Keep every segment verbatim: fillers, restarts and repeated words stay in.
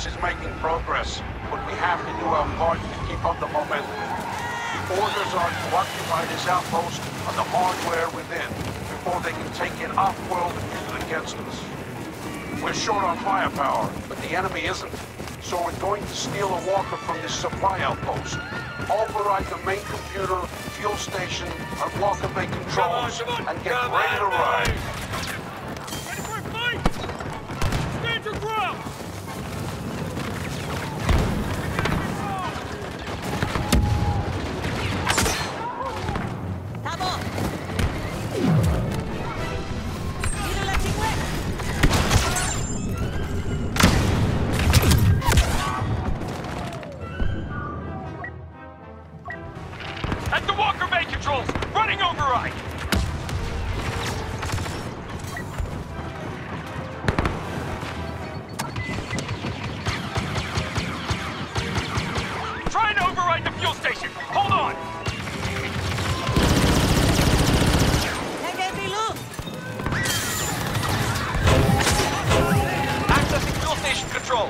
Resistance is making progress, but we have to do our part to keep up the momentum. Orders are to occupy this outpost on the hardware within, before they can take it off-world and use it against us. We're short on firepower, but the enemy isn't. So we're going to steal a walker from this supply outpost, override the main computer, fuel station, and walker bay controls, come on, come on. and get Come ready to on, ride. Ready for a fight? Stand your ground! At the Walker Bay controls, running override! Try and override the fuel station! Hold on! Accessing fuel station control!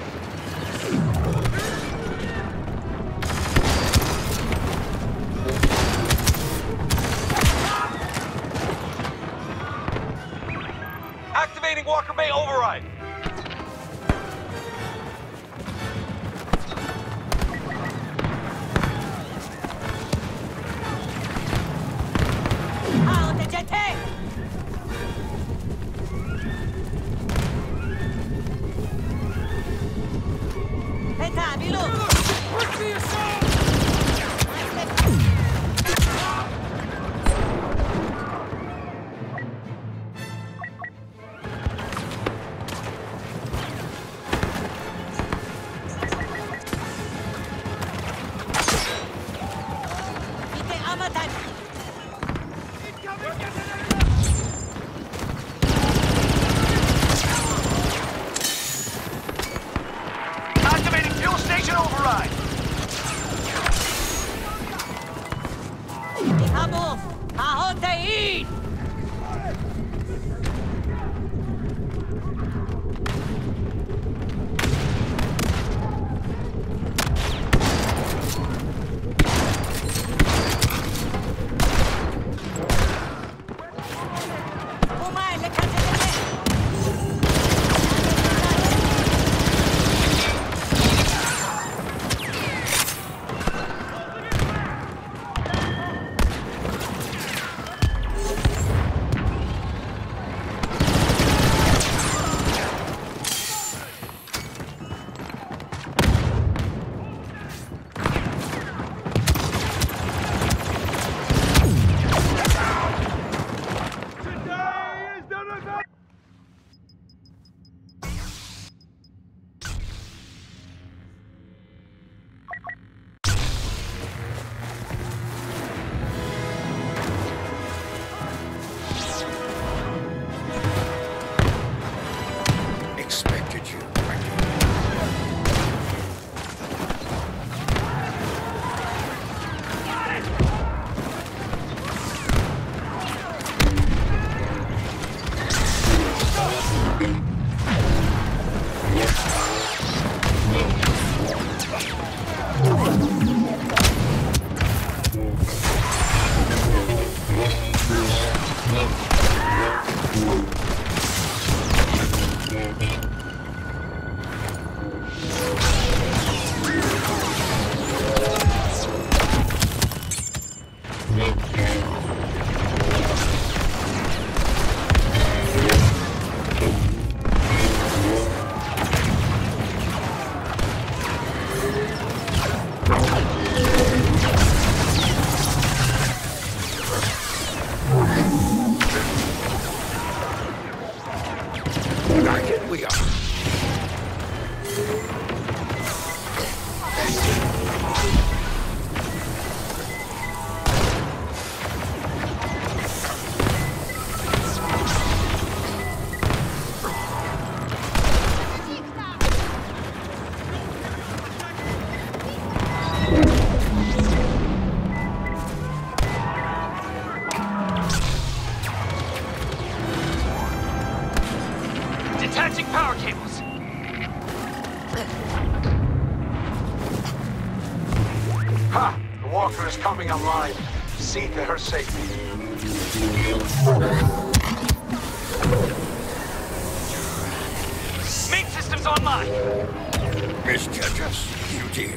Activating Walker Bay override. Activating fuel station override. Vamos, aonde ir? We are. Detaching power cables. coming alive. See to her safety. Main system's online. Misjudge us. You did.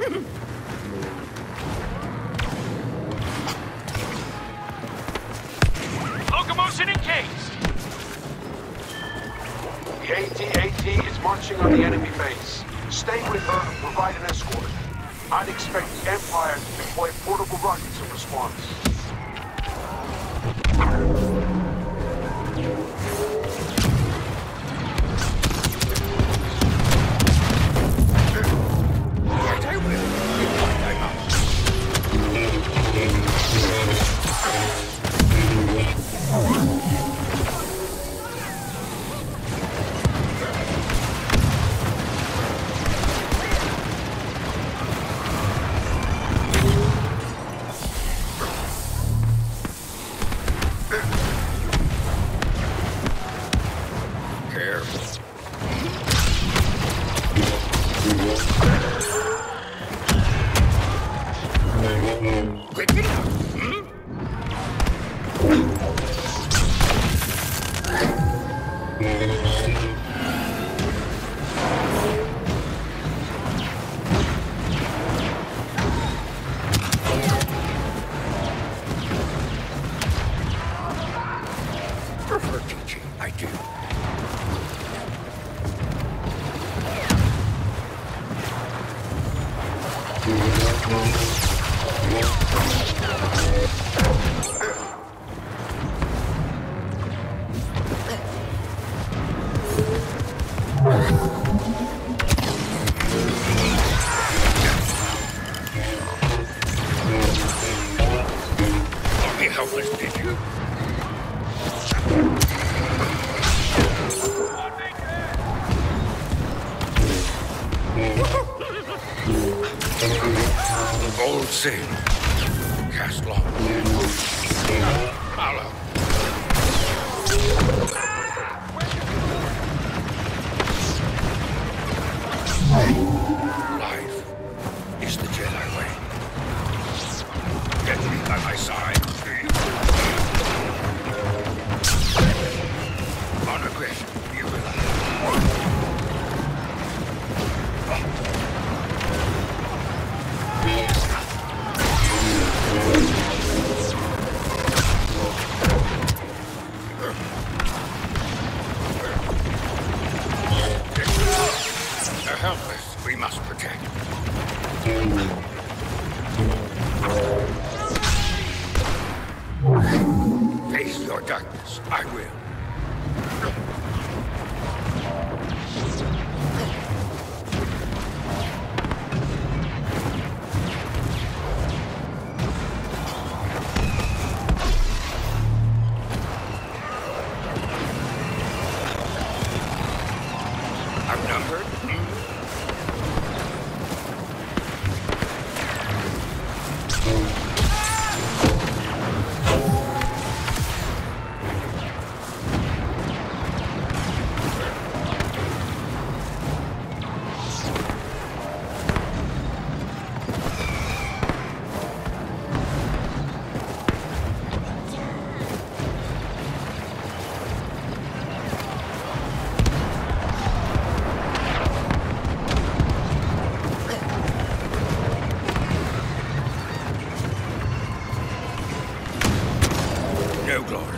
Locomotion encased. The A T A T is marching on the enemy base. Stay with her and provide an escort. I'd expect the Empire to deploy portable rockets in response. Right, I will. I'm out. Quick enough, hmm? Prefer teaching, I do. Thought me helpless, did you? Old sail. Cast long. Follow. Life is the Jedi way. Get me by my side, please. On aggression, you realize. They're helpless. We must protect. Face your darkness. I will. Outnumbered? No glory.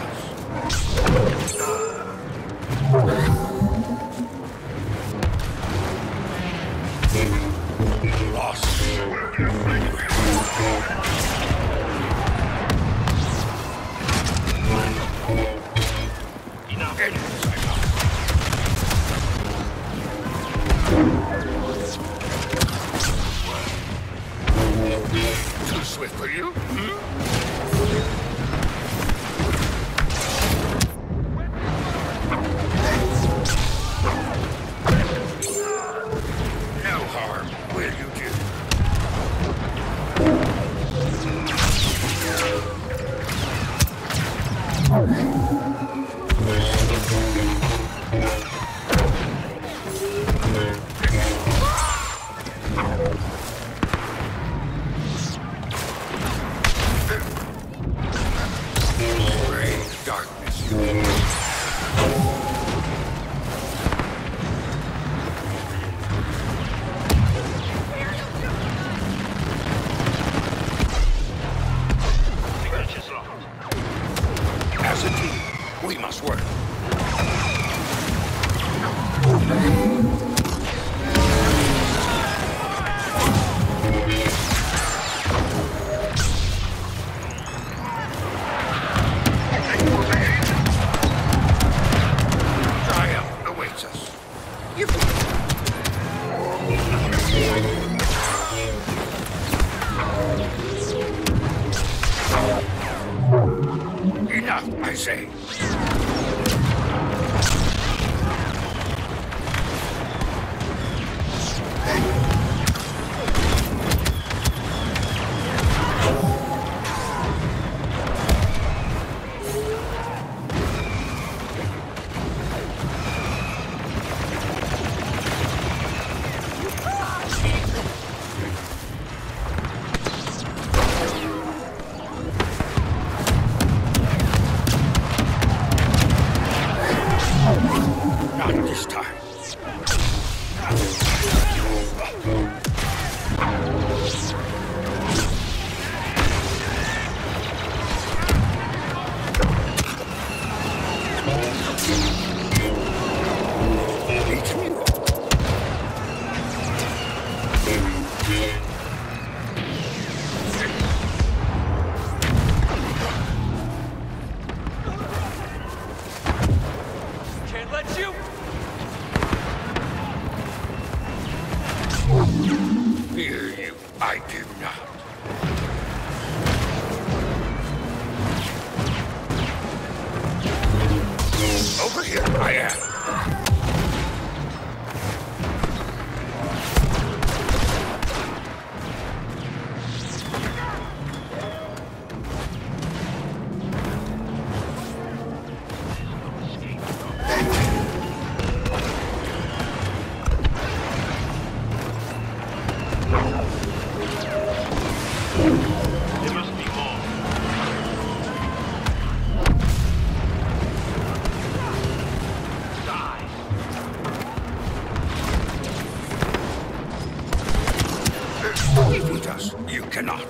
Lost. Enough. Enemies, I know. Too swift for you? Hmm? No harm, will you do? Enough, I say. Not this time. Can't let you. Fear you, I do not. Over here, I am. There must be more. Die. Defeat us, you cannot.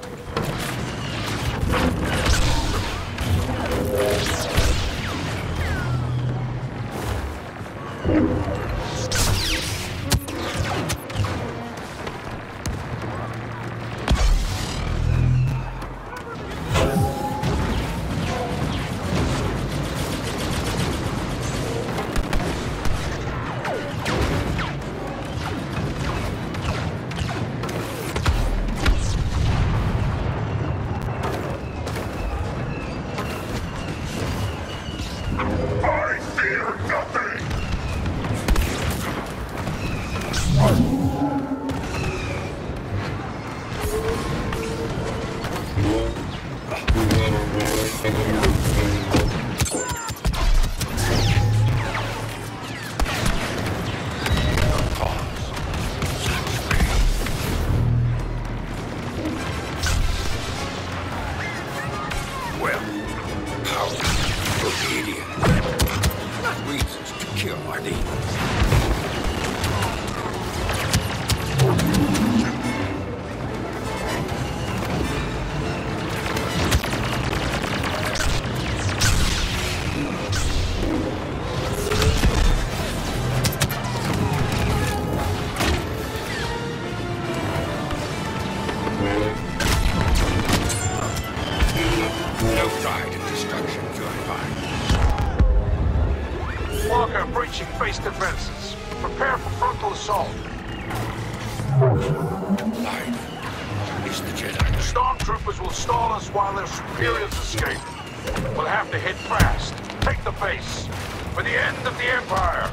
I fear nothing! Well, power, obedience, not reasons to kill our demons. No pride in destruction, join mine. Walker breaching base defenses. Prepare for frontal assault. Life is the Jedi. Stormtroopers will stall us while their superiors escape. We'll have to hit fast. Take the base. For the end of the Empire.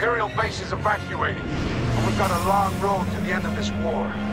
Imperial base is evacuating, and we've got a long road to the end of this war.